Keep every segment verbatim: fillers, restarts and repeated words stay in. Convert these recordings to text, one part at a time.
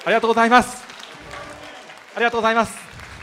りがとうございます。ありがとうございます。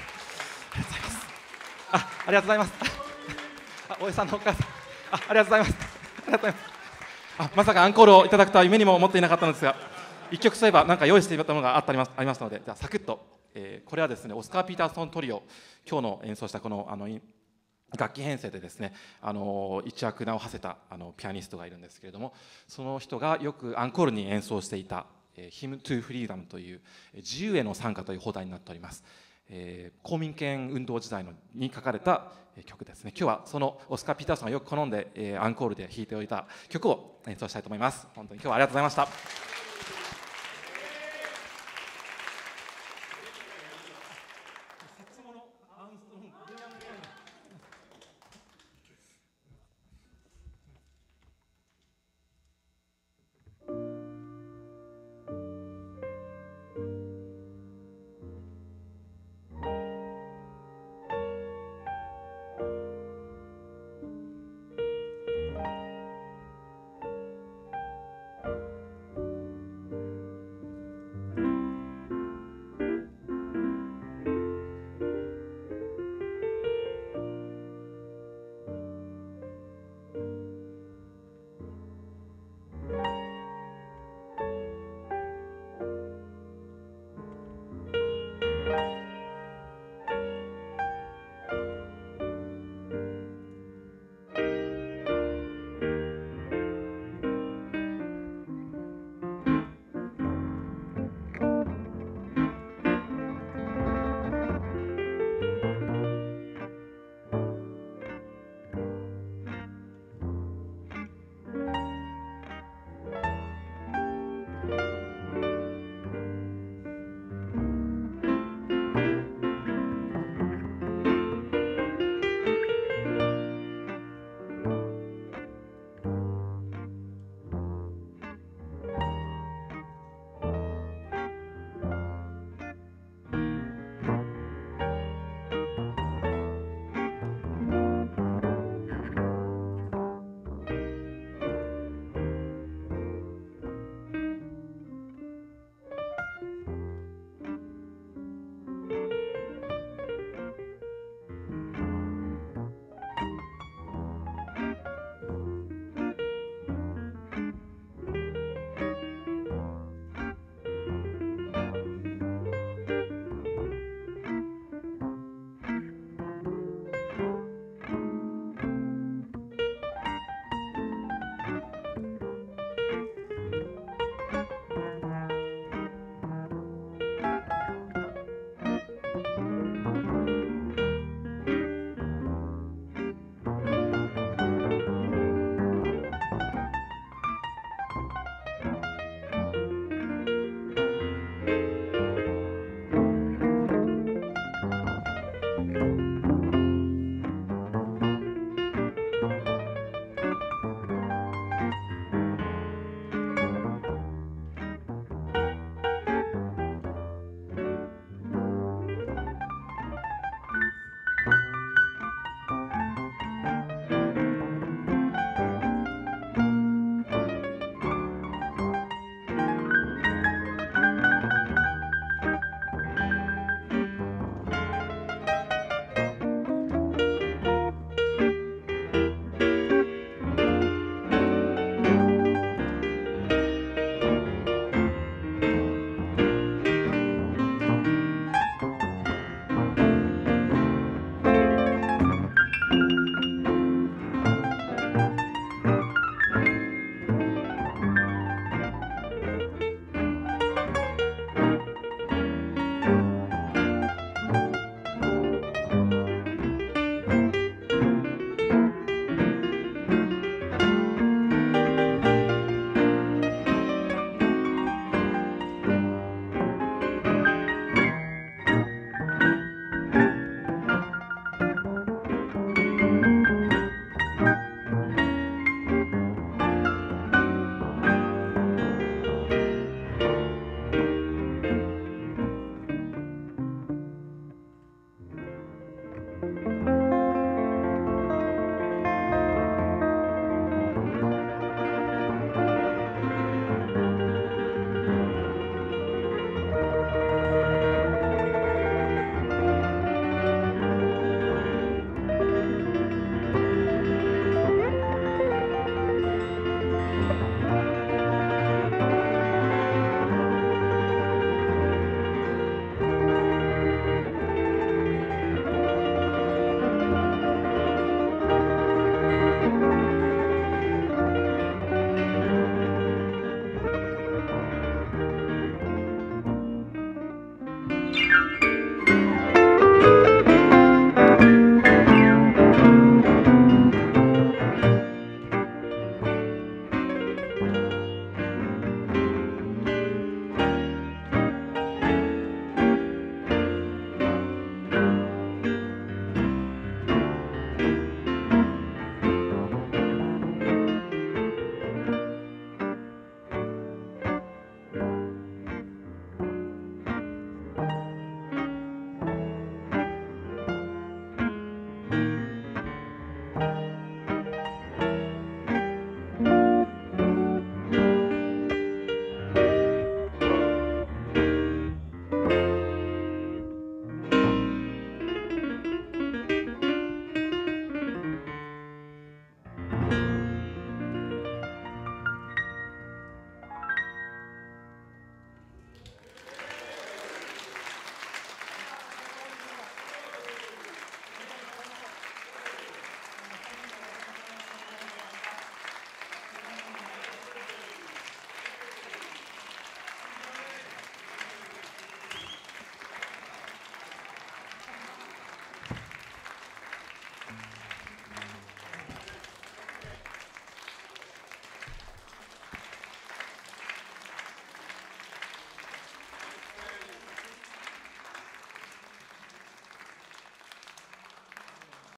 あ、ありがとうございます。あ、大江さんのお母さん、あ、ありがとうございます。ありがとうございます。あ、まさかアンコールをいただくとは夢にも思っていなかったのですが、一曲そういえば何か用意していたものがあったりますありますので、じゃあサクッと、えー、これはですね、オスカー・ピーターソントリオ、今日の演奏したこのあの楽器編成でですね、あの一躍名を馳せたあのピアニストがいるんですけれども、その人がよくアンコールに演奏していた「Hymn to Freedom」という自由への賛歌という放題になっております。えー、公民権運動時代のに書かれた曲ですね。今日はそのオスカー・ピーターソンがよく好んで、えー、アンコールで弾いておいた曲を演奏したいと思います。本当に今日はありがとうございました。